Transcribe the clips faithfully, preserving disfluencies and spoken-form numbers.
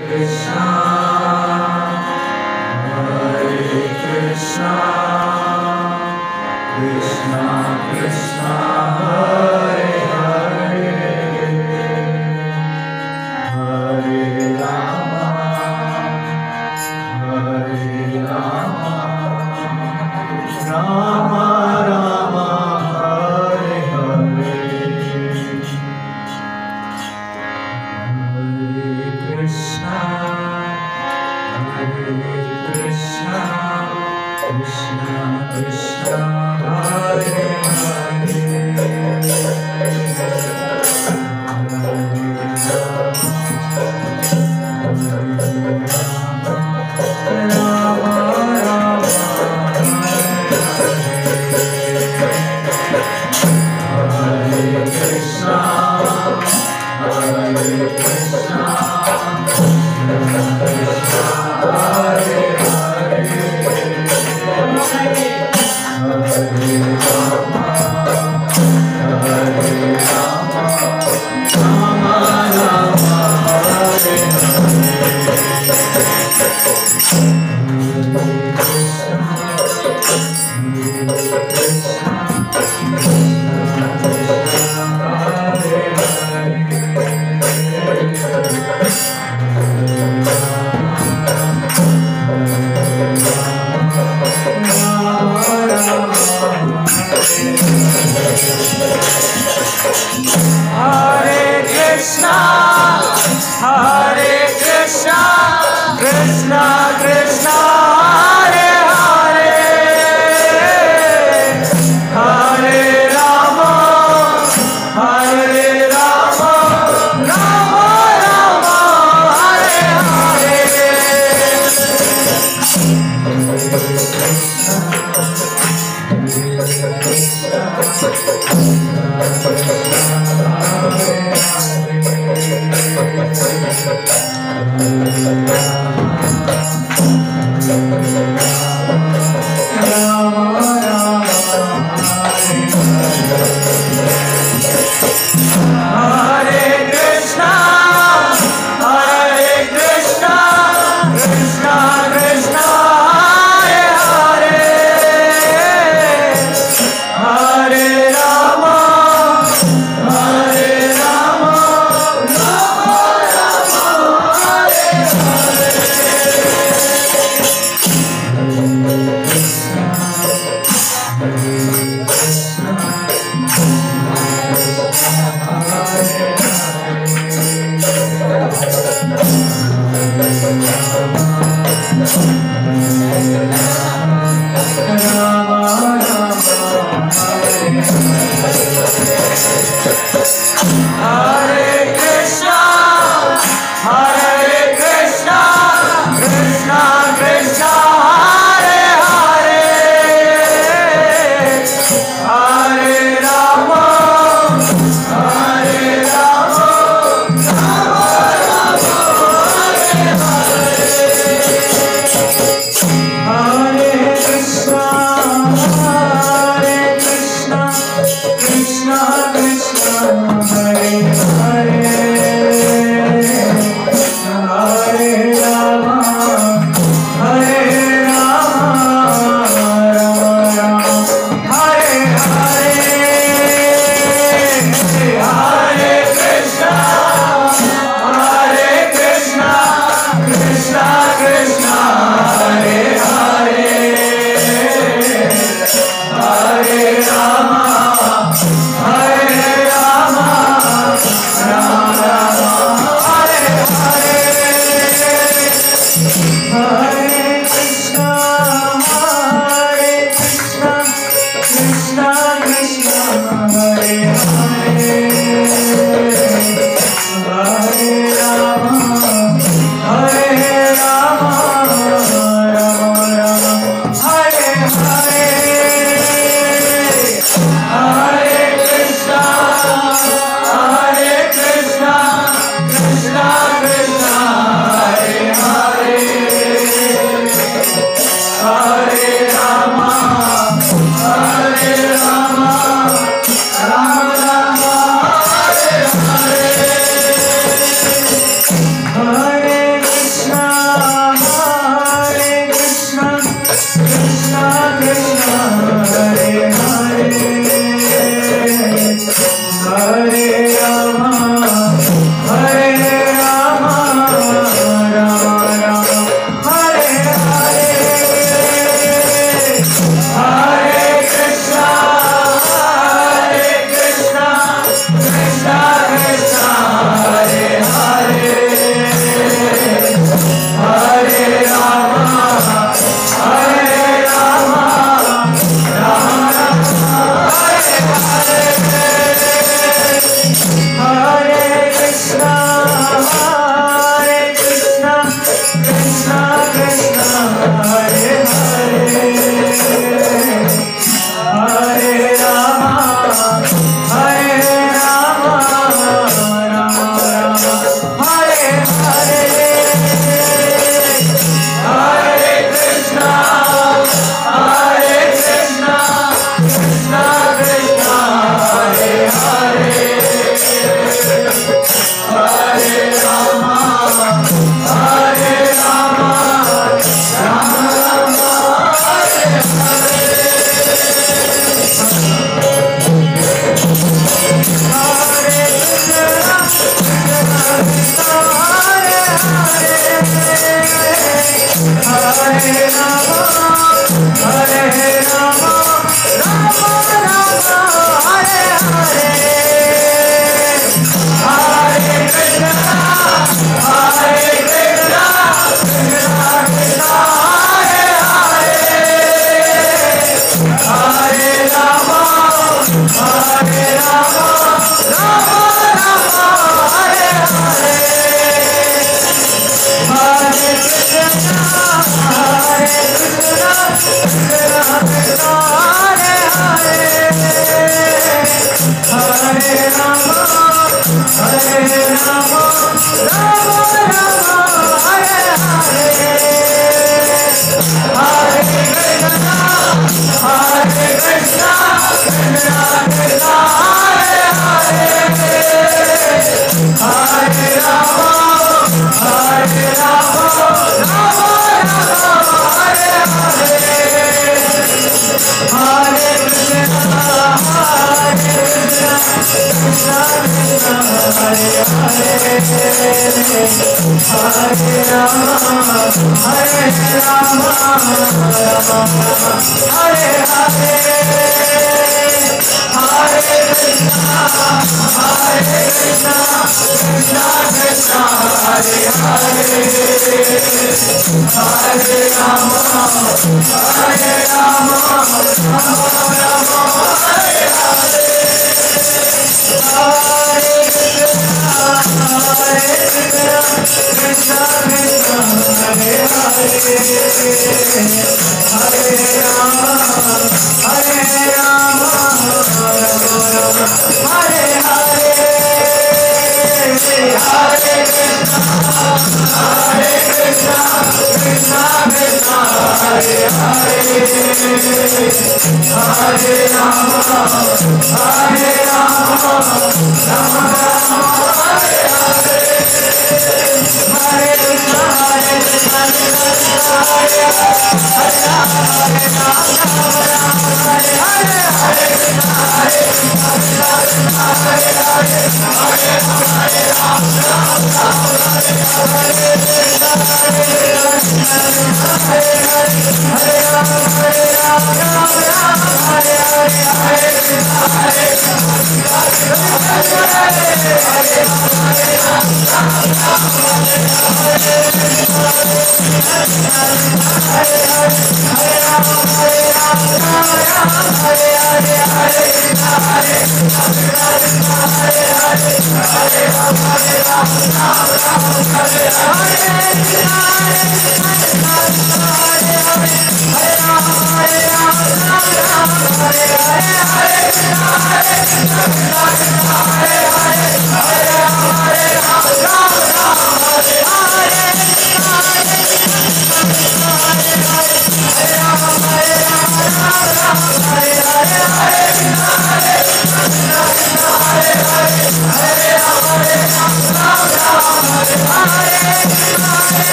Hare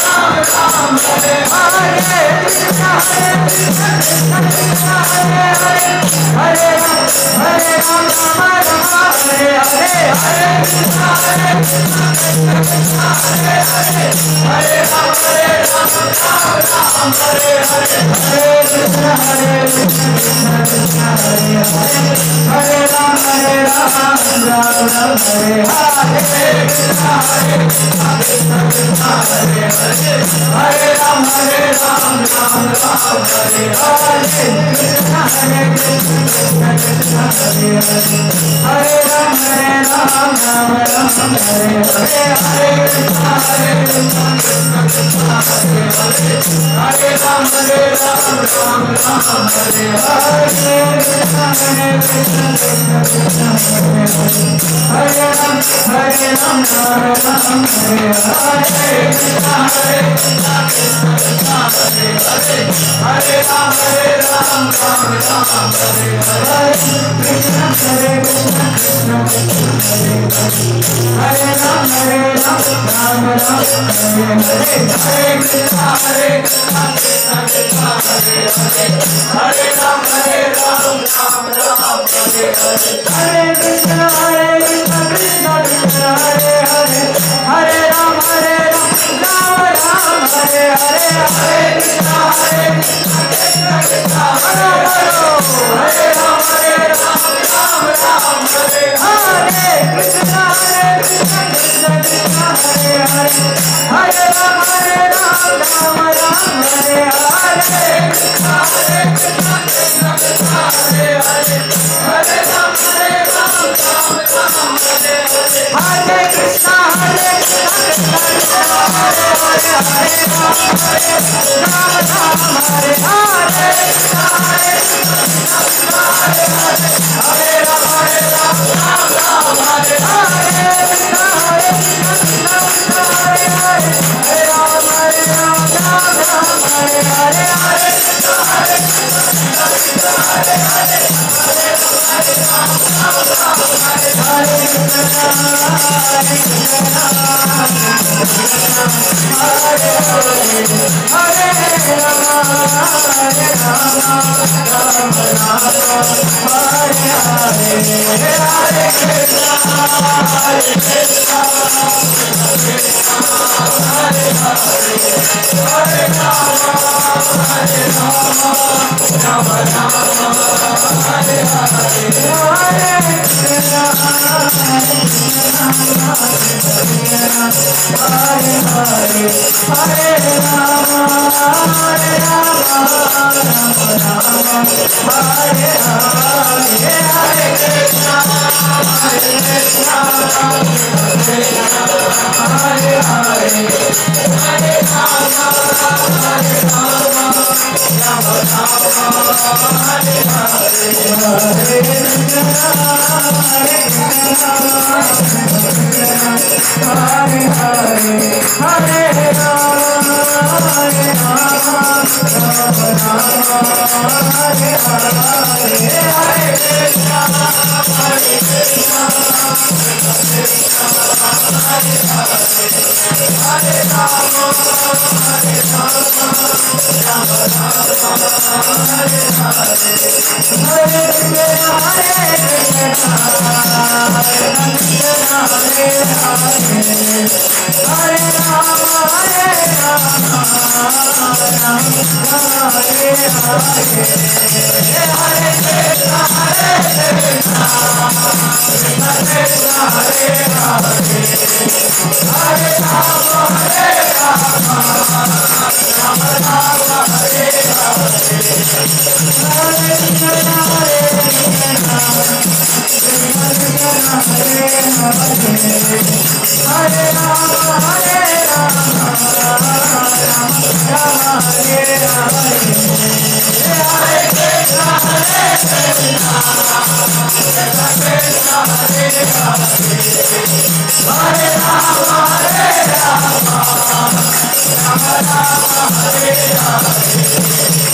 Hare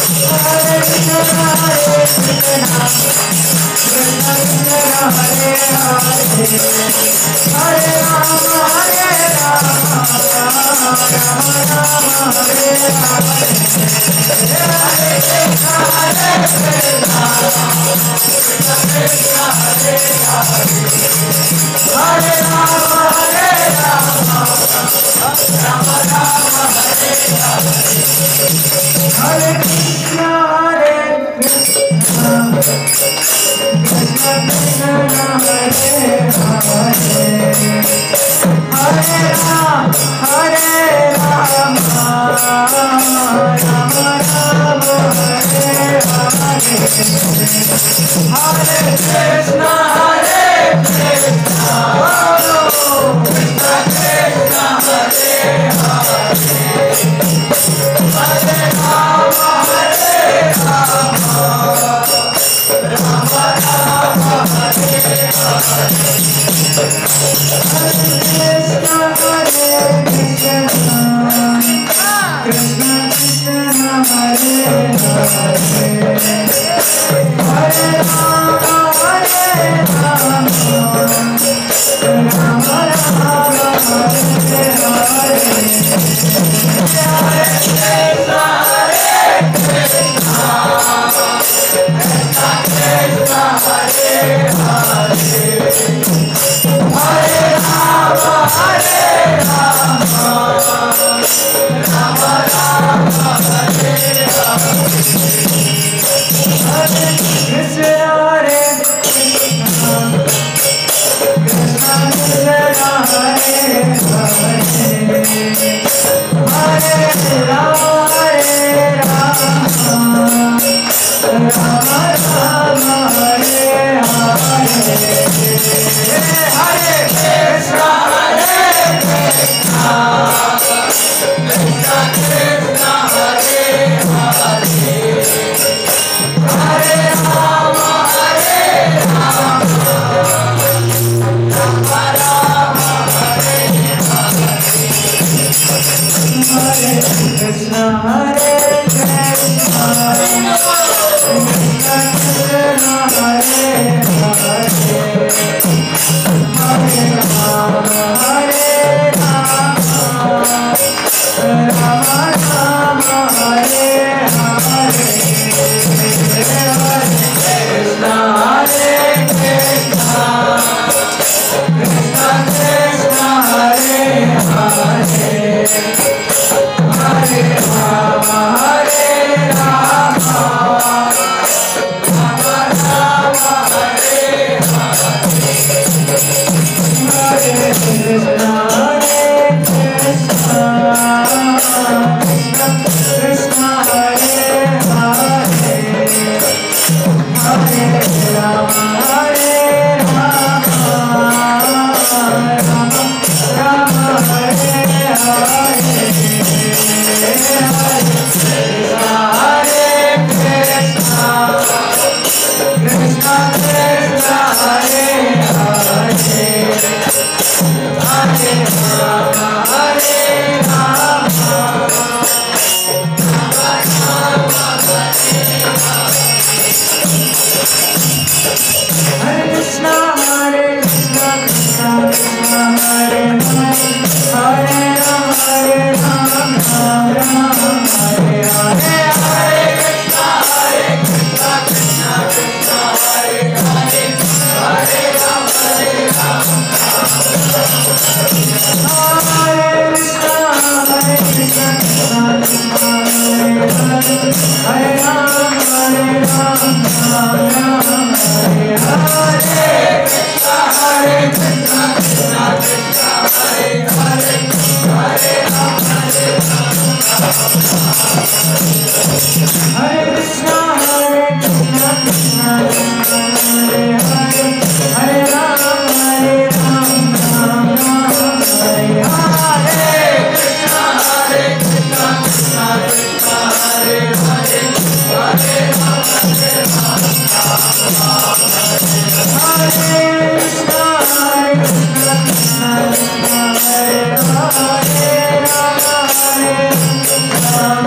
Hare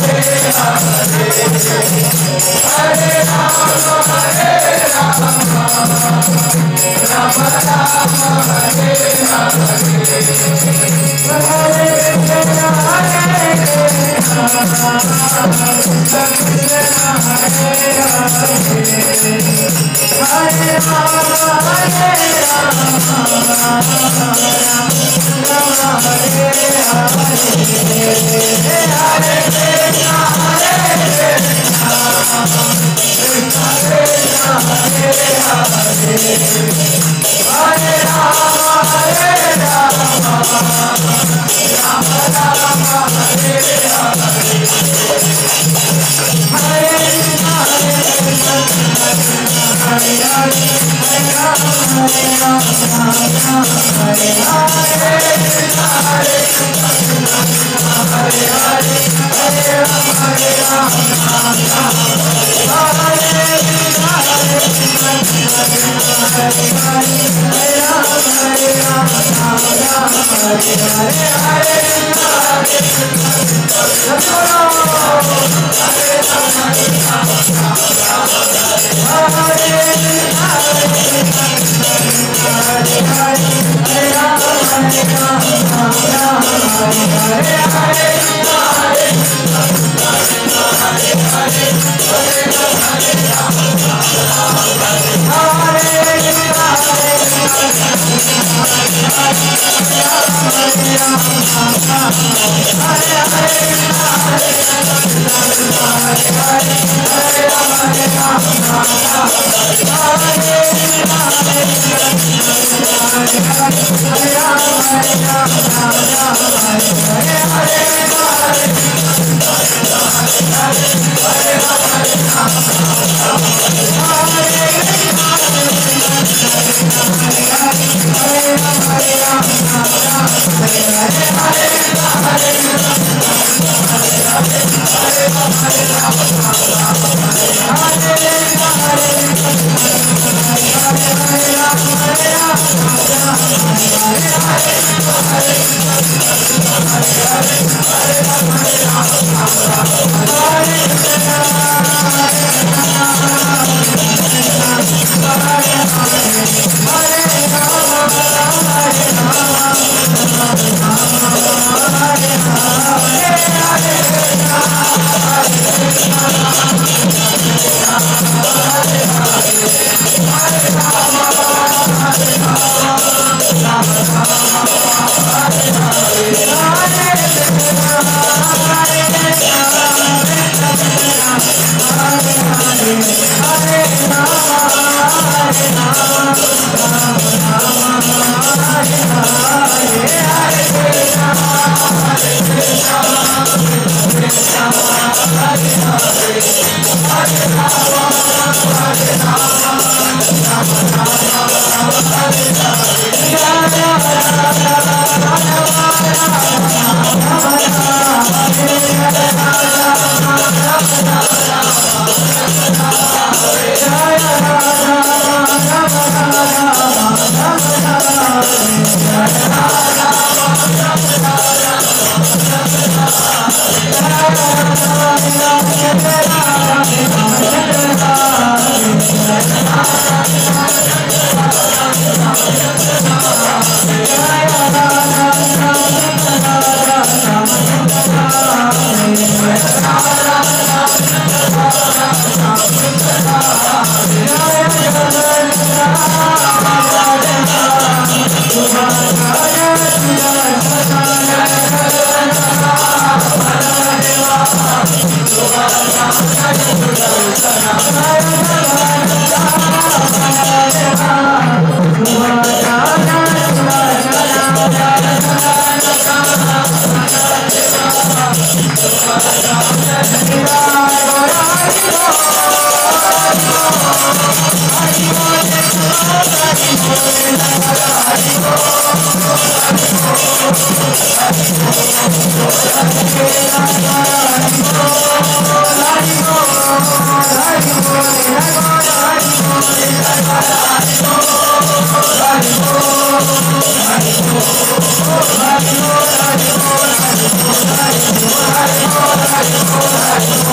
Hare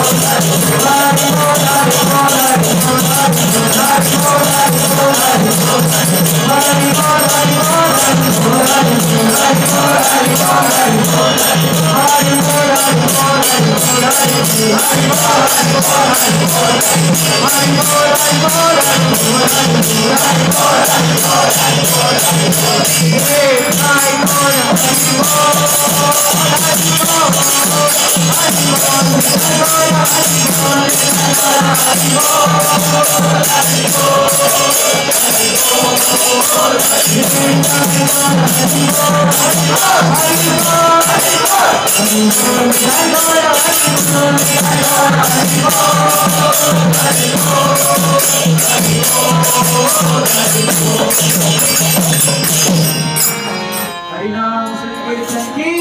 हरिनाम संकीर्तन की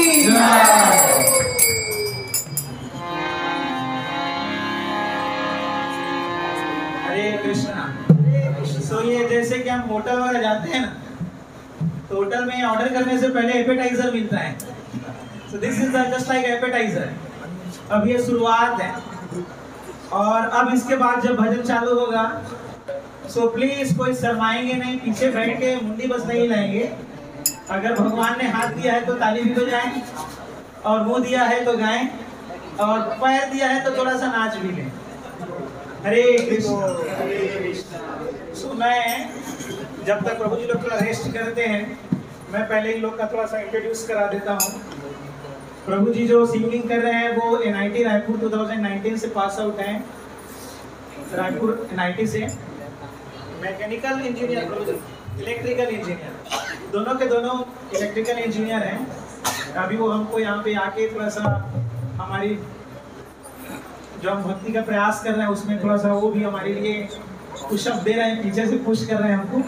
हरे कृष्णा। सो ये जैसे कि हम होटल वगैरह जाते हैं ना, तो होटल में ऑर्डर करने से पहले एपेटाइजर मिलता है। So this is just like appetiser. अब ये शुरुआत है और अब इसके बाद जब भजन चालू होगा, सो प्लीज कोई शर्माएंगे नहीं, पीछे बैठ के मुंडी बस नहीं लाएंगे। अगर भगवान ने हाथ दिया है तो ताली भी बजाएं, और मुंह दिया है तो गाएं, और पैर दिया है तो थोड़ा सा नाच भी लें। हरे कृष्ण। सो मैं जब तक प्रभु जी लोग थोड़ा रेस्ट करते हैं, मैं पहले इन लोग का थोड़ा सा इंट्रोड्यूस करा देता हूँ। प्रभु जी जो सिंगिंग कर रहे हैं वो एन आई टी रायपुर दो हज़ार उन्नीस से पास आउट हैं, रायपुर एन आई टी से। Mechanical engineer, Prabhu ji electrical engineer, दोनों के दोनों इलेक्ट्रिकल इंजीनियर हैं। अभी वो हमको यहाँ पे आके थोड़ा सा हमारी जो हम भक्ति का प्रयास कर रहे हैं उसमें थोड़ा सा वो भी हमारे लिए पुशअप दे रहे हैं, पीछे से पुश कर रहे हैं हमको।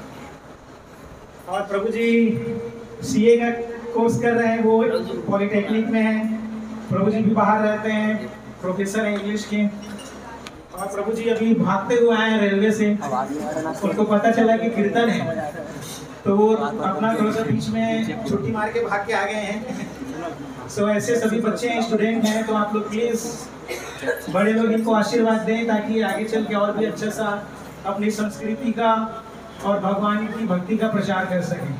और प्रभु जी सीए का कोर्स कर रहे हैं, वो पॉलिटेक्निक में है। प्रभु जी भी बाहर रहते हैं, प्रोफेसर हैं इंग्लिश के। और प्रभु जी अभी भागते हुए आए हैं रेलवे से, उनको पता चला कि कीर्तन है, तो वो अपना थोड़ा सा बीच में छुट्टी मार के भाग के आ गए हैं। सो ऐसे सभी बच्चे हैं, स्टूडेंट हैं, तो आप लोग प्लीज बड़े लोग इनको आशीर्वाद दें ताकि आगे चल के और भी अच्छा सा अपनी संस्कृति का और भगवान की भक्ति का प्रचार कर सकें।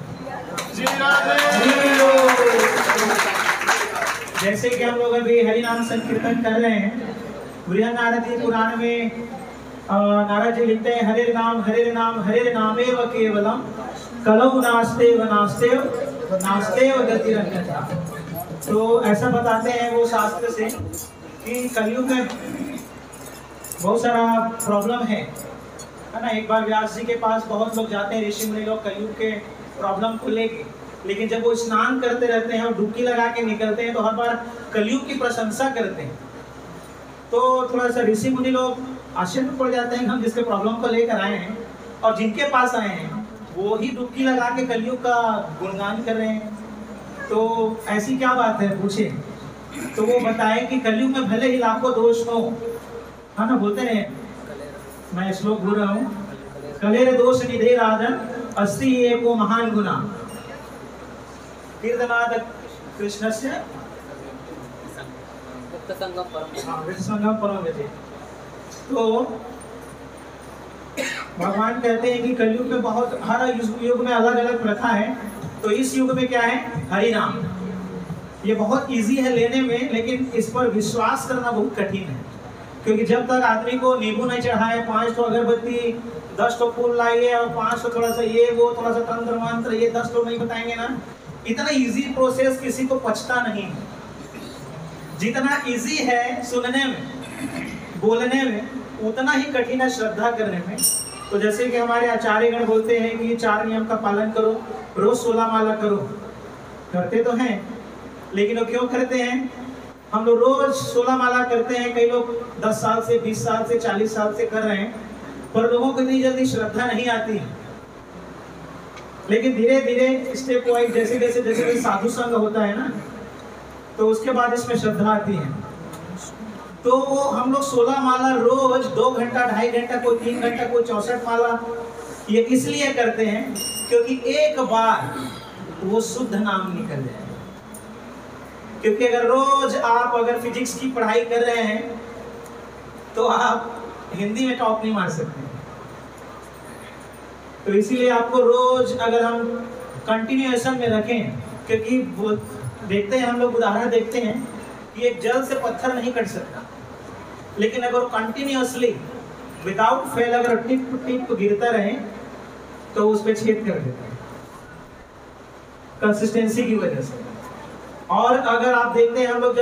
जैसे कि हम लोग अभी हरि नाम संकीर्तन कर रहे हैं, बृहद नारद जी पुराण में नारद जी लिखते हैं, हरे नाम हरे नाम हरे नामेव केवलम कलौ नास्तेव नास्तेव नास्तेव गतिरन्यथा। तो ऐसा बताते हैं वो शास्त्र से कि कलयुग में बहुत सारा प्रॉब्लम है, है ना। एक बार व्यास जी के पास बहुत लोग जाते हैं, ऋषि मुनि लोग, कलयुग के प्रॉब्लम को लेके, लेकिन जब वो स्नान करते रहते हैं और डुबकी लगा के निकलते हैं तो हर बार कलयुग की प्रशंसा करते हैं। तो थोड़ा सा ऋषि मुनि लोग आश्चर्य में पड़ जाते हैं, हम जिसके प्रॉब्लम को लेकर आए हैं और जिनके पास आए हैं वो ही डुबकी लगा के कलयुग का गुणगान कर रहे हैं, तो ऐसी क्या बात है, पूछे। तो वो बताए कि कलयुग में भले ही लाखों दोष हो, है ना, बोलते हैं, मैं श्लोक बोल रहा हूँ, कलेर दोष निधे राजन अस्ति एको महान गुना कीर्तनाद कृष्णस्य संगम परम गति। तो भगवान कहते हैं कि कलयुग में बहुत, हर युग में अलग अलग प्रथा है, तो इस युग में क्या है, हरि नाम। ये बहुत इजी है लेने में, लेकिन इस पर विश्वास करना बहुत कठिन है, क्योंकि जब तक आदमी को नींबू नहीं चढ़ाए, पांच तो अगरबत्ती, दस तो फूल लाइए और पांच तो थोड़ा सा ये वो थोड़ा सा तंत्र मंत्र ये दस तो नहीं बताएंगे ना, इतना इजी प्रोसेस किसी को पचता नहीं है। जितना इजी है सुनने में, बोलने में, उतना ही कठिन है श्रद्धा करने में। तो जैसे कि हमारे आचार्यगण बोलते हैं कि चार नियम का पालन करो, रोज सोलह माला करो, करते तो हैं, लेकिन वो क्यों करते हैं? हम लोग रोज सोलह माला करते हैं, कई लोग दस साल से, बीस साल से, चालीस साल से कर रहे हैं, पर लोगों को इतनी जल्दी श्रद्धा नहीं आती है। लेकिन धीरे धीरे स्टेप वाइज, जैसे जैसे जैसे जैसे साधु संग होता है ना, तो उसके बाद इसमें श्रद्धा आती है। तो हम लोग सोलह माला रोज दो घंटा, ढाई घंटा, कोई तीन घंटा, कोई चौसठ माला, ये इसलिए करते हैं क्योंकि एक बार वो शुद्ध नाम निकल जाए। क्योंकि अगर रोज आप अगर फिजिक्स की पढ़ाई कर रहे हैं तो आप हिंदी में टॉप नहीं मार सकते। तो इसीलिए आपको रोज अगर हम कंटिन्यूएशन में रखें, क्योंकि वो देखते हैं हम लोग उदाहरण देखते हैं कि एक जल से पत्थर नहीं कट सकता, लेकिन अगर कंटिन्यूअसली विदाउट फेल अगर टिप टिप गिरता रहे तो उस पर छेद कर देता है कंसिस्टेंसी की वजह से। और अगर आप देखते हैं हम लोग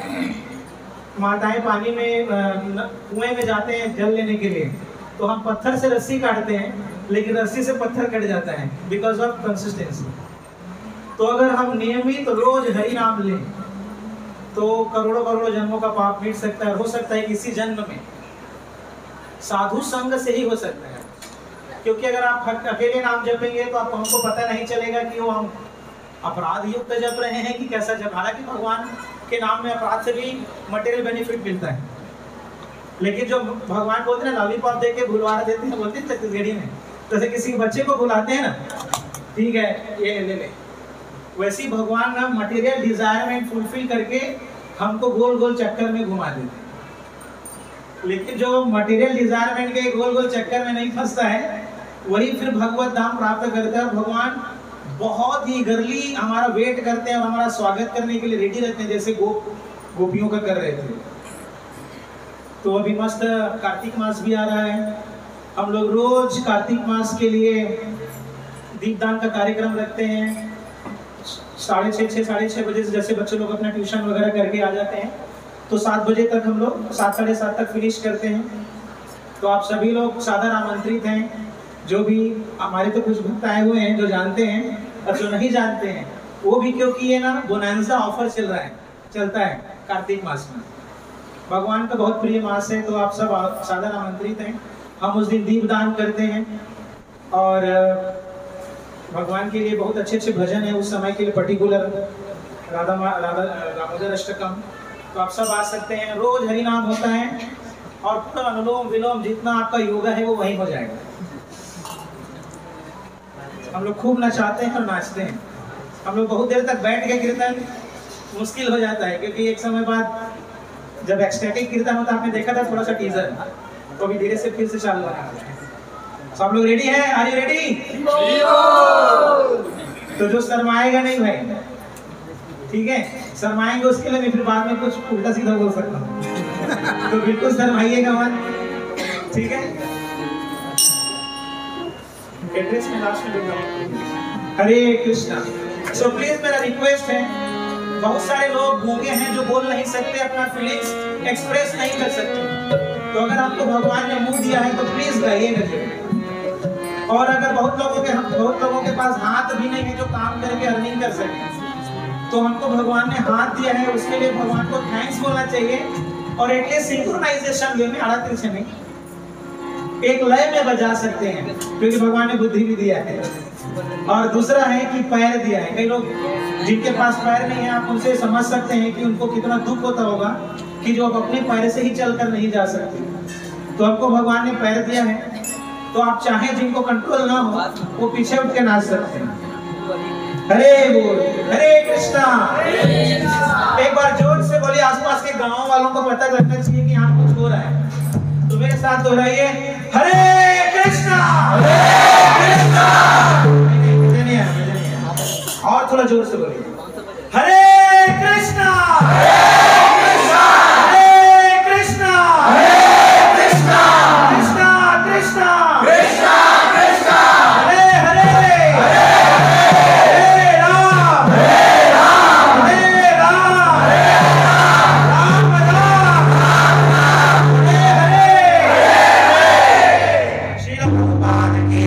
जब माताएं पानी में कुएं में जाते हैं जल लेने के लिए, तो हम पत्थर से रस्सी काटते हैं, लेकिन रस्सी से पत्थर कट जाता है बिकॉज ऑफ कंसिस्टेंसी। तो अगर हम नियमित तो रोज हरि नाम लें तो करोड़ों करोड़ों जन्मों का पाप मिट सकता है। हो सकता है किसी जन्म में साधु संग से ही हो सकता है, क्योंकि अगर आप अकेले नाम जपेंगे तो आप हमको पता नहीं चलेगा कि वो हम अपराध युक्त जप रहे हैं कि कैसा जप। हालांकि भगवान के नाम में अपराध से भी मटेरियल बेनिफिट मिलता है, लेकिन जो भगवान बोलते हैं लॉलीपॉप दे के भुलवा देते हैं, बोलते हैं छत्तीसगढ़ी में, जैसे किसी बच्चे को भुलाते हैं ना, ठीक है ये ले ले, वैसी भगवान ना मटेरियल डिजायरमेंट फुलफिल करके हमको गोल गोल चक्कर में घुमा देते हैं। लेकिन जो मटेरियल डिजायरमेंट के गोल गोल चक्कर में नहीं फंसता है वही फिर भगवत धाम प्राप्त करता है। भगवान बहुत ही गर्ली हमारा वेट करते हैं और हमारा स्वागत करने के लिए रेडी रहते हैं, जैसे गोप गोपियों का कर रहे थे। तो अभी मस्त कार्तिक मास भी आ रहा है, हम लोग रोज कार्तिक मास के लिए दीपदान का कार्यक्रम रखते हैं। साढ़े छः छः साढ़े छः बजे से जैसे बच्चे लोग अपना ट्यूशन वगैरह करके आ जाते हैं तो सात बजे तक हम लोग सात साढ़े सात तक फिनिश करते हैं। तो आप सभी लोग सादर आमंत्रित हैं, जो भी हमारे तो कुछ भक्त आए हुए हैं जो जानते हैं और जो नहीं जानते हैं वो भी, क्योंकि ये ना बोनांजा ऑफर चल रहा है चलता है कार्तिक मास में। भगवान का बहुत प्रिय मास है, तो आप सब सादर आमंत्रित हैं। हम उस दिन दीप दान करते हैं और भगवान के लिए बहुत अच्छे अच्छे भजन है उस समय के लिए, पर्टिकुलर राधा राधा दामोदर अष्टकम। तो आप सब आ सकते हैं, रोज हरि नाम होता है और पूरा अनुलोम विलोम जितना आपका योगा है वो वहीं हो जाएगा। हम लोग खूब नचाते हैं और नाचते हैं। हम लोग बहुत देर तक बैठ के कीर्तन मुश्किल हो जाता है, क्योंकि एक समय बाद जब एक्सटेटिक कीर्तन होता है, आपने देखा था थोड़ा सा टीजर, तो अभी धीरे से फिर से चालू होना। सब लोग रेडी हैं? Are you ready? तो जो शर्माएगा नहीं भाई, ठीक है, शर्माएंगे उसके लिए मैं फिर बाद में कुछ उल्टा सीधा बोल सकता हूँ तो बिल्कुल शर्माइएगा मत, ठीक है। एड्रेस में लास्ट में लिखा हरे कृष्णा। सो प्लीज मेरा रिक्वेस्ट है, बहुत सारे लोग गूंगे हैं जो बोल नहीं सकते, अपना फीलिंग्स एक्सप्रेस नहीं कर सकते, तो अगर आपको भगवान ने मुंह दिया है तो प्लीज गाइएगा जरूर। और अगर बहुत लोगों के हम बहुत लोगों के पास हाथ भी नहीं है जो काम करके अर्निंग कर सके, तो हमको भगवान ने हाथ दिया है, उसके लिए भगवान को थैंक्स बोलना चाहिए। और एटलीस्ट सिंक्रोनाइजेशन वे में आड़ा से नहीं, एक लय में बजा सकते हैं, क्योंकि भगवान ने बुद्धि भी दिया है। और दूसरा है कि पैर दिया है। कई लोग जिनके पास पैर नहीं है, आप उनसे समझ सकते हैं कि उनको कितना दुख होता होगा कि जो अपने पैर से ही चलकर नहीं जा सकते। तो आपको भगवान ने पैर दिया है, तो आप चाहे जिनको कंट्रोल ना हो वो पीछे उठ के नाच सकते हैं। हरे बोल, हरे कृष्णा। एक बार जोर से बोलिए, आसपास के गांव वालों को पता लगना चाहिए कि यहाँ कुछ हो रहा है। तो मेरे साथ दोहराइए, हरे कृष्णा, हरे कृष्णा। मुझे नहीं आया, मुझे नहीं आया। और थोड़ा जोर से बोलिए, हरे कृष्णा, हरे कृष्णा, हरे कृष्णा, हरे कृष्णा, कृष्णा कृष्णा, कृष्णा कृष्णा, हरे हरे, हरे हरे राम, हरे राम, हरे राम, हरे राम, राम राम, राम राम, हरे हरे, हरे। श्री प्रभुपाद की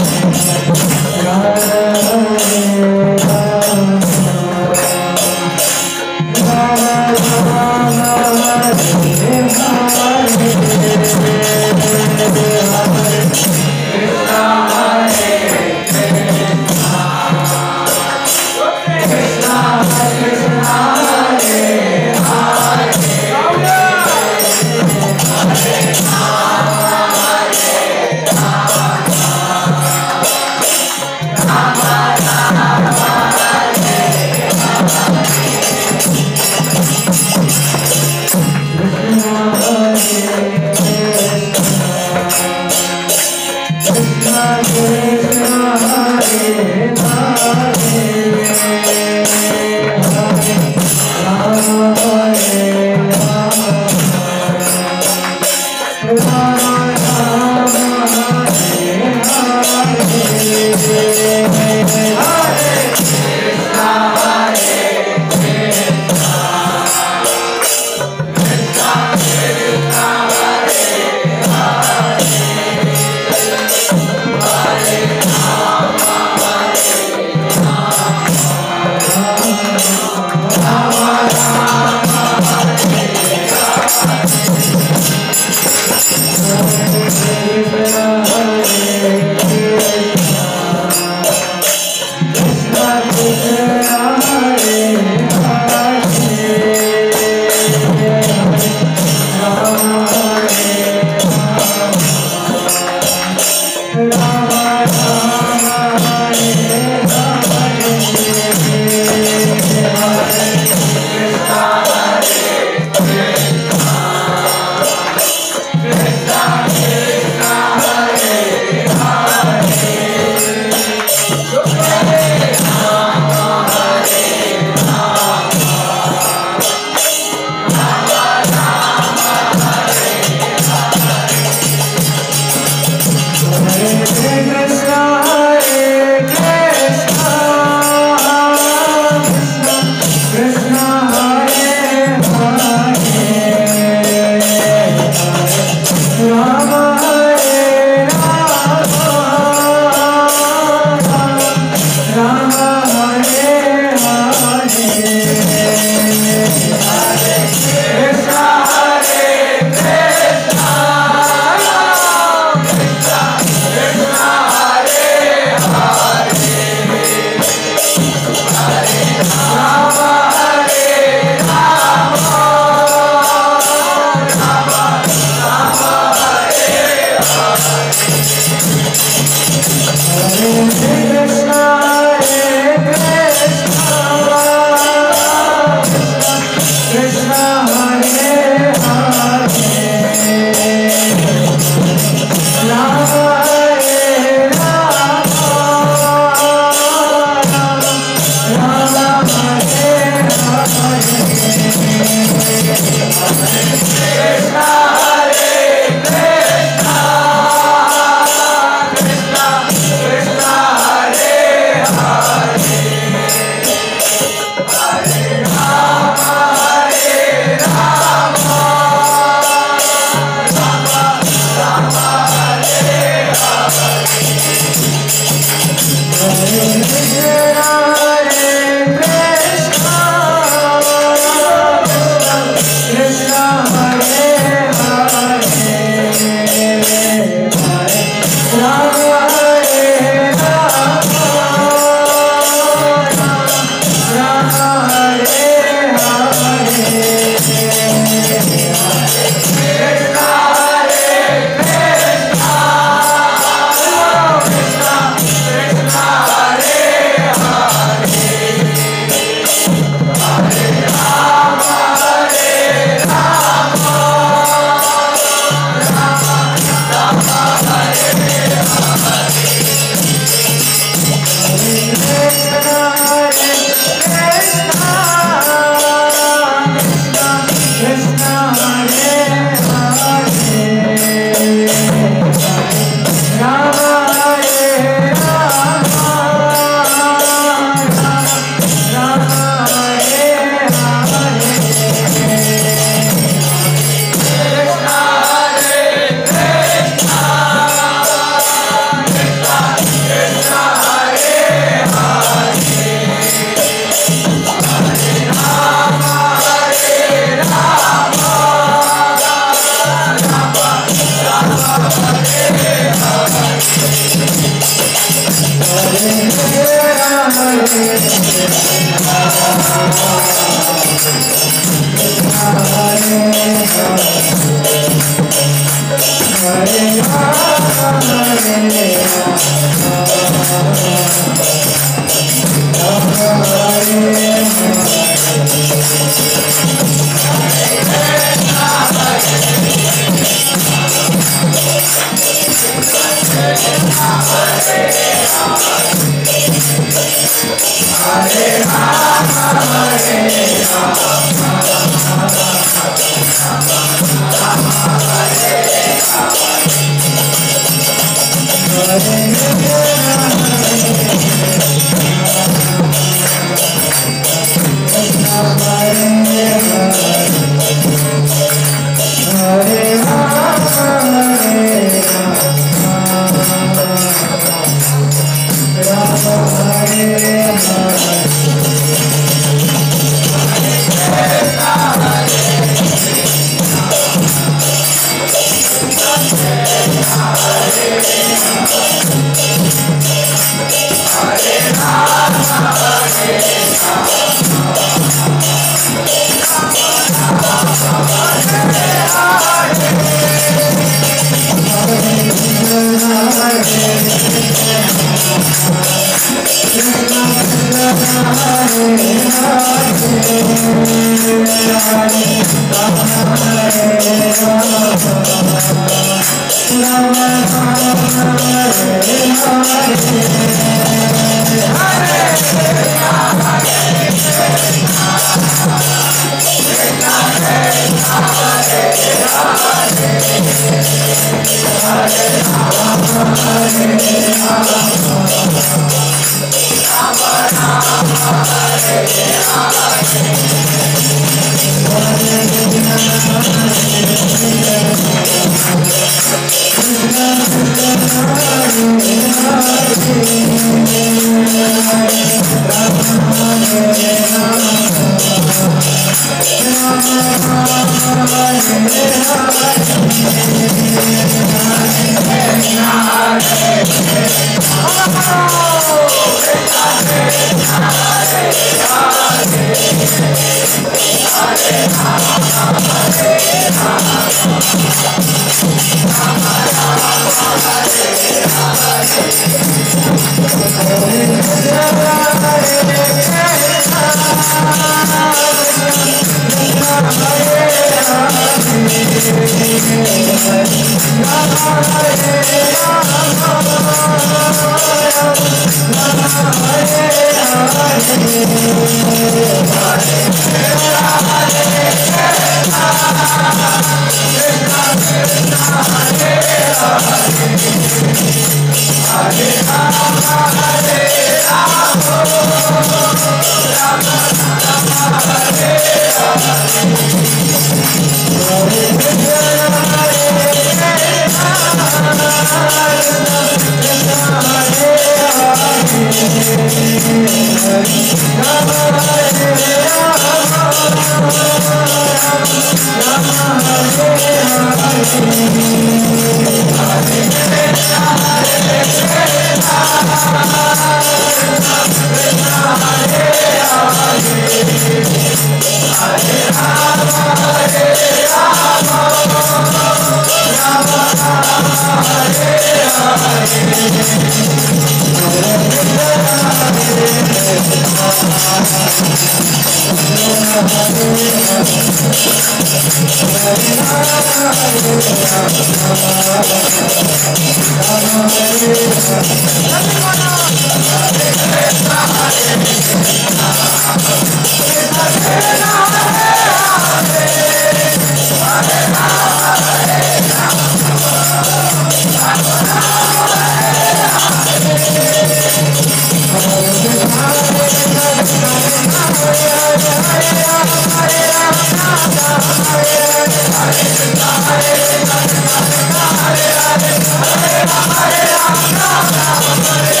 Hare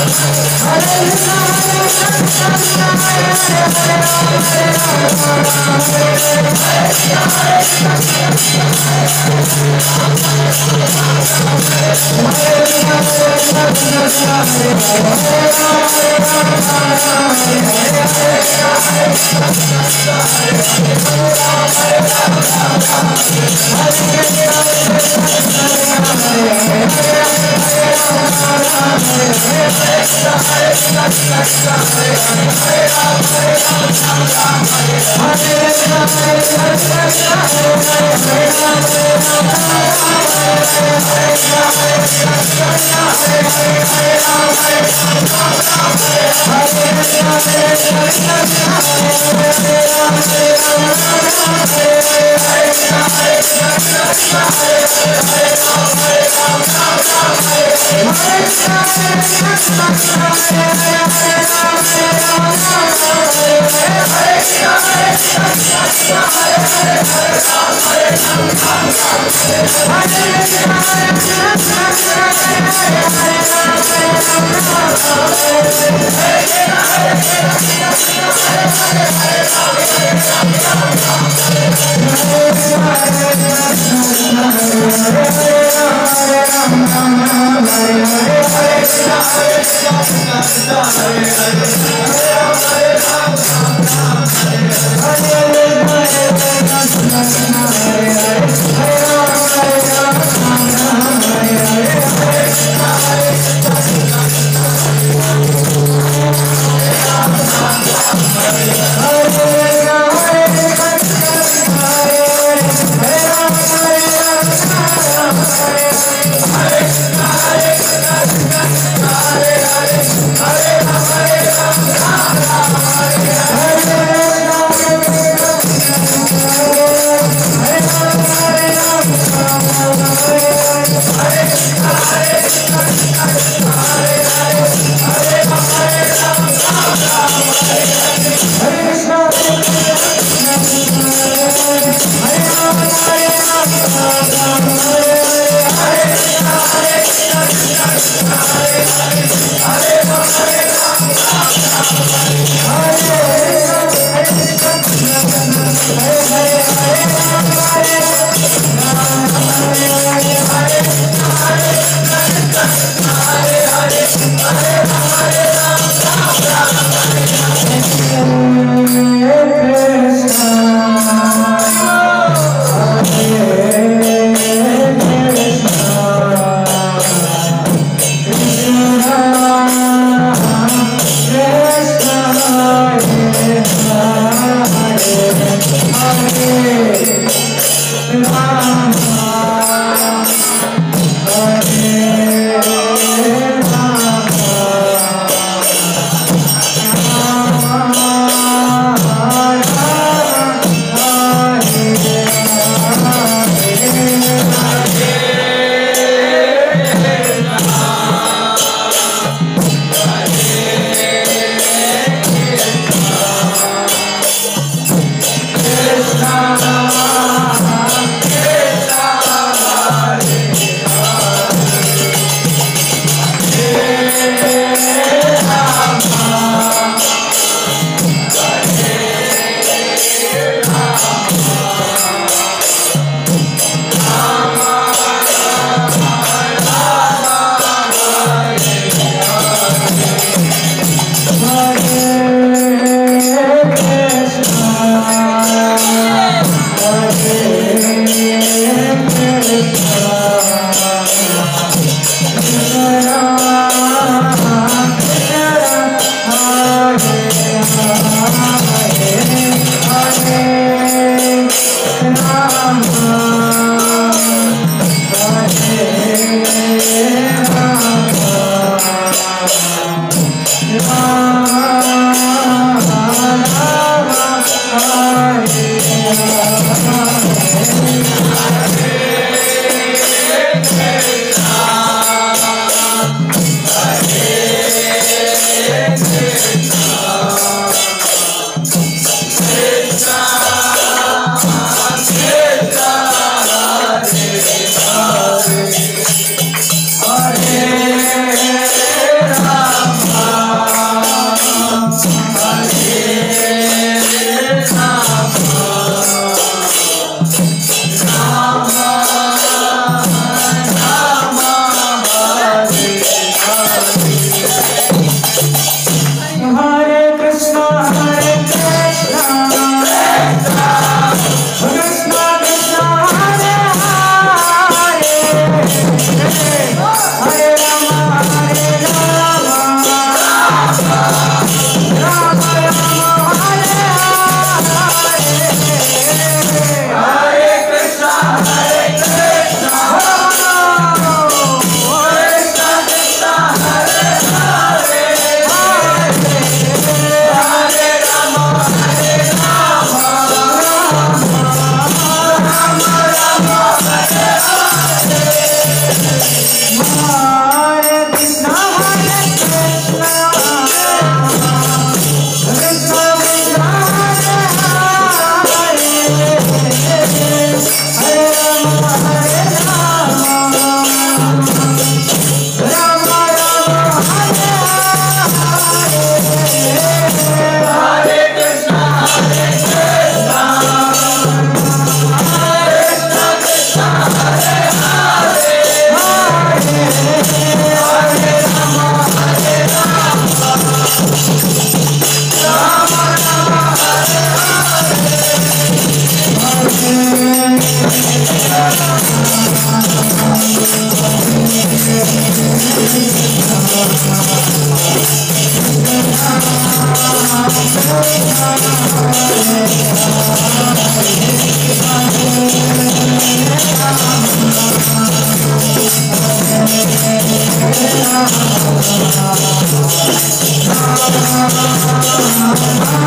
Hare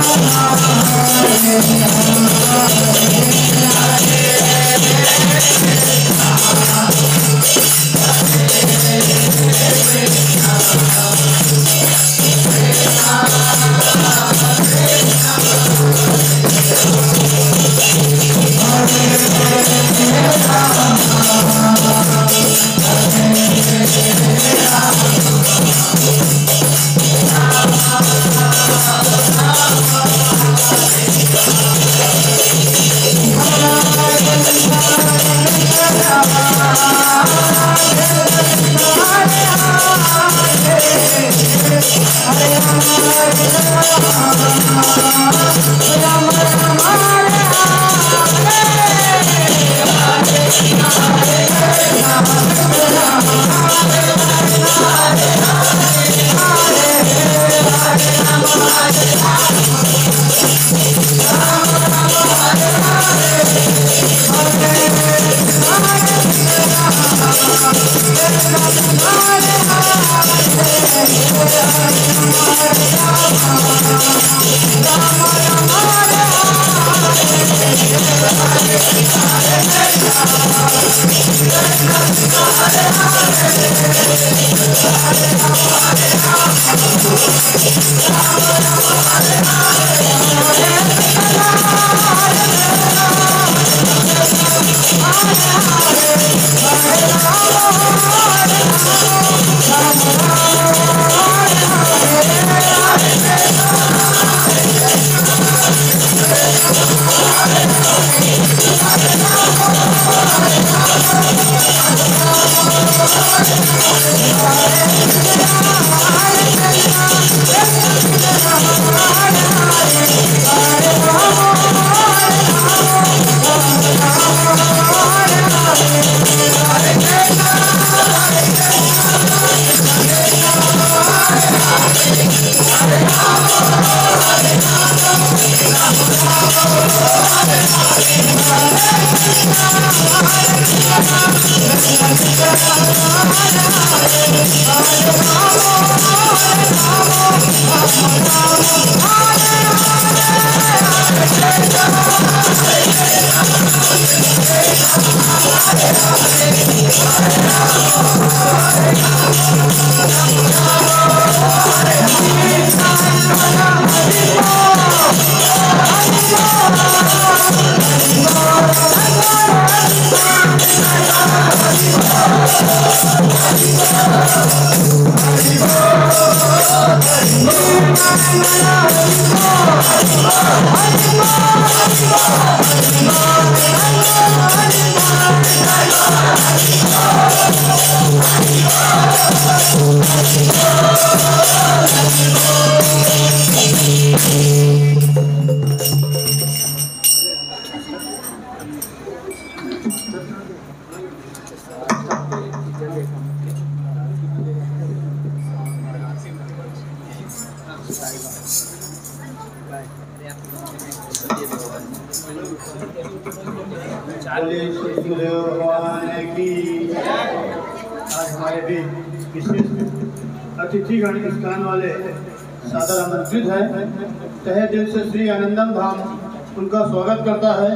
अतिथि गण स्थान वाले सादर आमंत्रित है। तहे दिल से श्री आनंदम धाम उनका स्वागत करता है।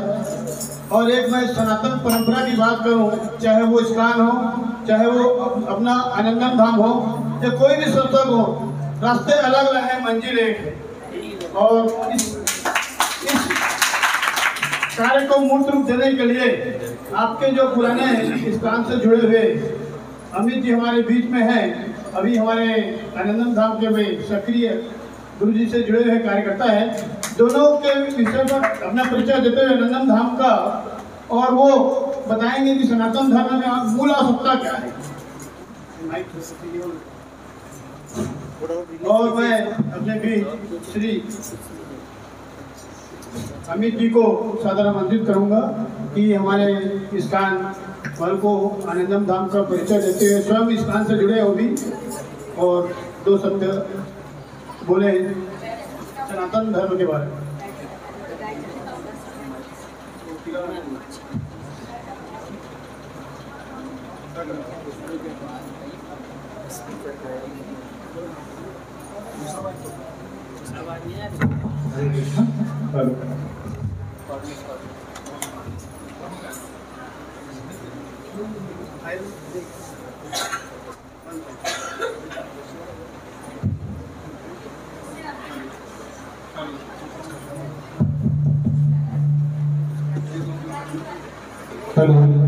और एक मैं सनातन परंपरा की बात करूं, चाहे वो स्कान हो, चाहे वो अपना आनंदम धाम हो, या कोई भी सत्संग हो, रास्ते अलग रहे, मंजिल एक। और इस इस कार्य को मूर्त रूप देने के लिए आपके जो पुराने स्कान से जुड़े हुए अमित जी हमारे बीच में हैं। अभी हमारे आनंदम धाम के में सक्रिय गुरु जी से जुड़े हुए कार्यकर्ता है। दोनों के विषय पर अपना परिचय देते हुए आनंदम धाम का, और वो बताएंगे कि सनातन धर्म में मूल आवश्यकता क्या है। और मैं अपने भी श्री अमित जी को सादर आमंत्रित करूंगा कि हमारे इस्कान वाल को आनंदम धाम का परिचय देते हुए स्वयं इस्कान से जुड़े हो भी और दो शब्द बोले सनातन धर्म के बारे में। आवाज नहीं आ रही। हरे कृष्ण। हेलो।